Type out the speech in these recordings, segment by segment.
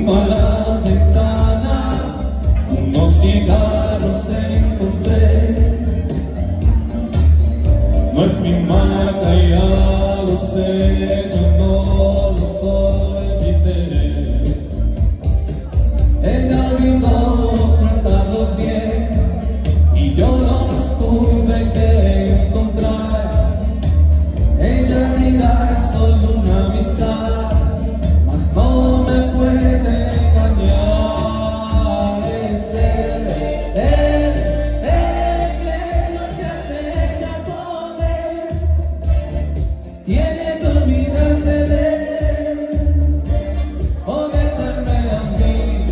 junto a la ventana unos cigarros encontré. No es mi marca, ya lo sé, yo no los olvidé. Ella olvidó tratarlos bien y yo los tuve que encontrar. Ella dirá es solo una amistad, mas no me puede engañar. Es él lo que hace ella con él. Tiene que olvidarse de él o dejarme a mí.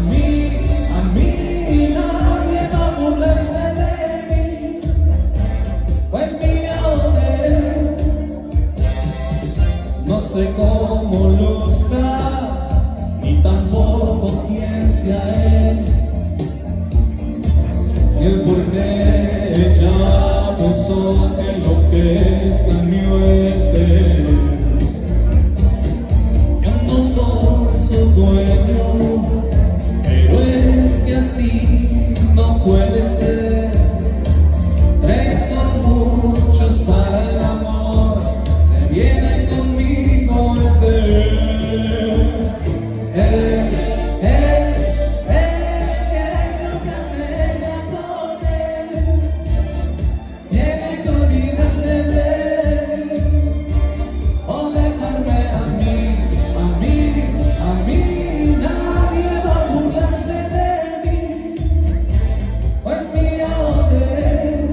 Nadie va a burlarse de mí, pues mío de él. No sé cómo luzca, ni tampoco quién sea él, ni el por qué ella pensó que lo que es tan mío es de él. Yo no soy su dueño, pero es que así no puede ser. Tres son muchos para el amor, se viene conmigo es de él. Lo que hace ella con él. Tiene que olvidarse de él o dejarme a mí. Nadie va a burlarse de mí, pues mío de él.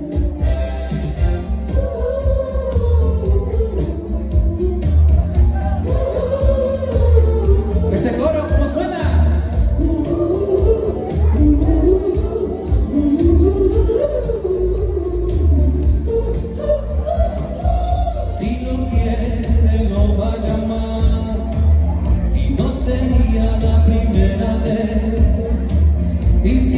Ese coro, ¿cómo suena? Si lo quiere, lo va a llamar, y no sería la primera vez. Y